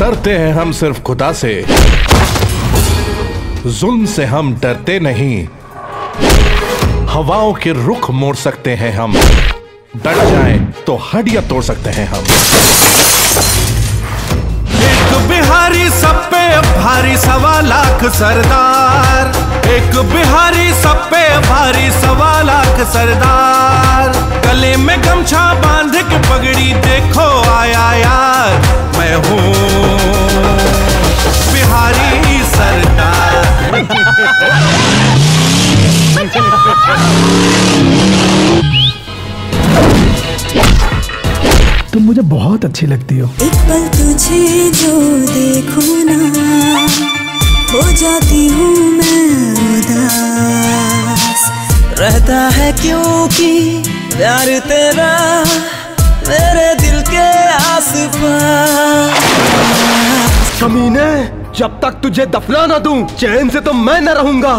डरते हैं हम सिर्फ खुदा से, जुल्म से हम डरते नहीं। हवाओं के रुख मोड़ सकते हैं हम, डर जाएं तो हड्डियां तोड़ सकते हैं हम। एक बिहारी सब पे भारी 1.25 लाख सरदार, एक बिहारी सब पे भारी 1.25 लाख सरदार। गले में गमछा बांध के पगड़ी देखो आया यार, मैं हूँ बिहारी सरदार। तुम मुझे बहुत अच्छी लगती हो। एक पल तुझे जो देखूं ना, हो जाती हूँ मैं उदास। रहता है क्योंकि प्यार तेरा मेरे दिल के आस-पास। कमीने, जब तक तुझे दफना ना दूं, चैन से तो मैं न रहूंगा।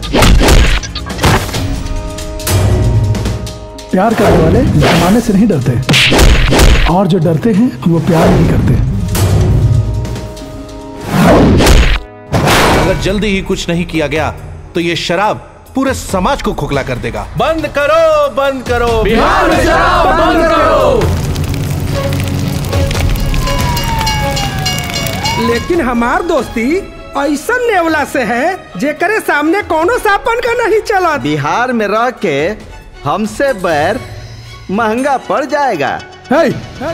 प्यार करने वाले जमाने से नहीं डरते, और जो डरते हैं वो प्यार नहीं करते। अगर जल्दी ही कुछ नहीं किया गया तो ये शराब पूरे समाज को खोखला कर देगा। बंद करो, बंद करो, बिहार में शराब बंद करो। लेकिन हमार दोस्ती ऐसा नेवला से है जेकरे सामने कोनो सापन का नहीं चला। बिहार में रह के हमसे बैर महंगा पड़ जाएगा। hey!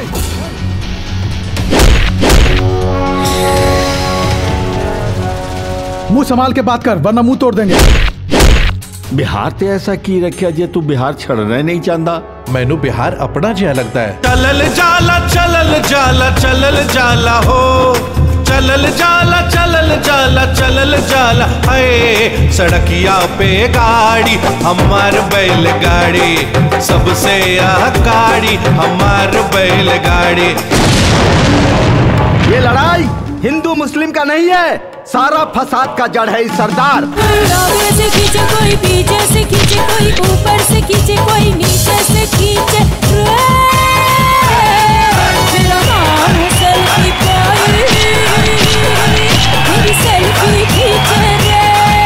मुंह संभाल के बात कर वरना मुंह तोड़ देंगे। बिहार ते ऐसा की रखा जे तू बिहार छड़ना नहीं चाहता। मैनू बिहार अपना जिया लगता है। चलल जाला चलल जाला चलल जाला हो, चलल जाला चलल जाला चलल जाला। है सड़किया पे गाड़ी हमार बैलगाड़ी, सबसे आगाड़ी हमार बैलगाड़ी। ये लड़ाई हिंदू मुस्लिम का नहीं है, सारा फसाद का जड़ है इस सरदार। आगे से खींचे कोई, पीछे से खींचे कोई, ऊपर से खींचे कोई, नीचे से खींचे। मेरा नाम है सेल्फी बॉय, मेरी सेल्फी खींचे रे।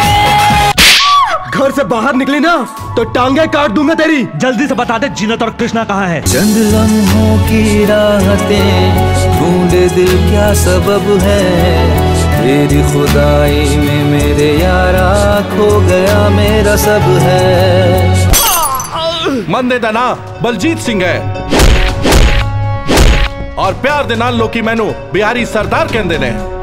घर से बाहर निकली ना तो टांगे काट दूंगा तेरी। जल्दी से बता दे जीनत और कृष्णा कहाँ है? चंद लम्हों की राहतें ढूंढे दिल क्या सबब है, तेरी खुदाई में मेरे यारा खो गया मेरा सब है। मंदे दा ना बलजीत सिंह है और प्यार दे नाल लोकी मैनू बिहारी सरदार कहंदे ने।